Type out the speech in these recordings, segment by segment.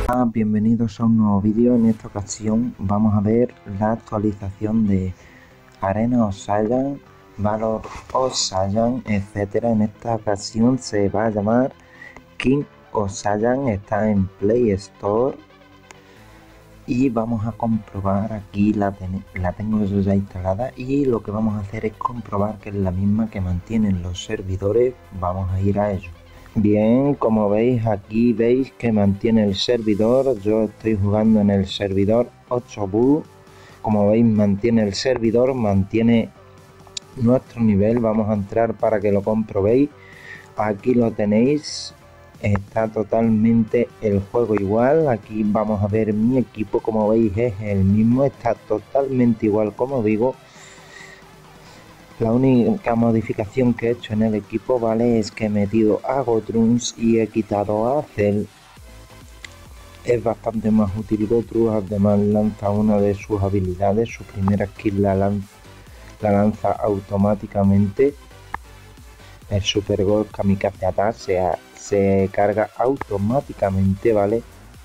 Bienvenidos a un nuevo vídeo. En esta ocasión vamos a ver la actualización de Arena of Saiyan, Valor of Saiyan, etcétera. En esta ocasión se va a llamar King of Saiyan, está en Play Store y vamos a comprobar. Aquí la tengo yo ya instalada y lo que vamos a hacer es comprobar que es la misma que mantienen los servidores. Vamos a ir a ello. Bien, como veis, aquí veis que mantiene el servidor. Yo estoy jugando en el servidor 8Bu. Como veis, mantiene el servidor, mantiene nuestro nivel. Vamos a entrar para que lo comprobéis. Aquí lo tenéis, está totalmente el juego igual. Aquí vamos a ver mi equipo, como veis es el mismo, está totalmente igual, como digo. La única modificación que he hecho en el equipo, ¿vale?, es que he metido a Gotrunks y he quitado a Cell. Es bastante más útil Gotrunks, además lanza una de sus habilidades, su primera skill la lanza automáticamente. El Super Gol Kamikaze Attack se carga automáticamente, ¿vale?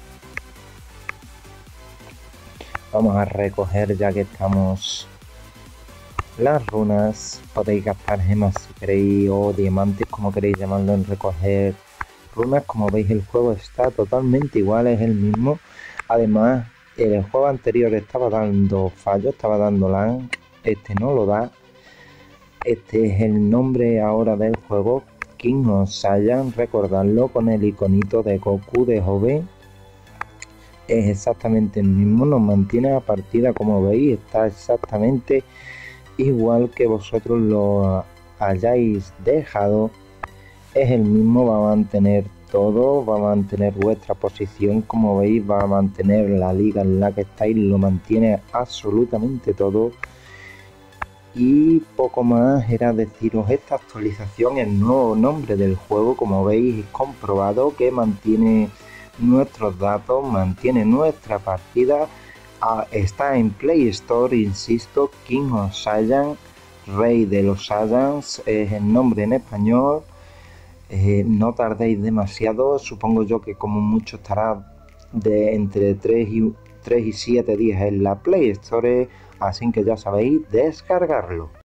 Vamos a recoger, ya que estamos, las runas. Podéis gastar gemas si queréis, o diamantes, como queréis llamarlo, en recoger runas. Como veis, el juego está totalmente igual, es el mismo. Además, el juego anterior estaba dando fallo, estaba dando lag, este no lo da. Este es el nombre ahora del juego, King of Saiyan. Recordadlo con el iconito de Goku de joven. Es exactamente el mismo, nos mantiene la partida, como veis, está exactamente igual que vosotros lo hayáis dejado. Es el mismo, va a mantener todo, va a mantener vuestra posición, como veis, va a mantener la liga en la que estáis, lo mantiene absolutamente todo. Y poco más era deciros esta actualización, el nuevo nombre del juego. Como veis, comprobado que mantiene nuestros datos, mantiene nuestra partida. Está en Play Store, insisto, King of Saiyan, Rey de los Saiyans, es el nombre en español. No tardéis demasiado, supongo yo que como mucho estará de entre 3 y 7 días en la Play Store, así que ya sabéis, descargarlo.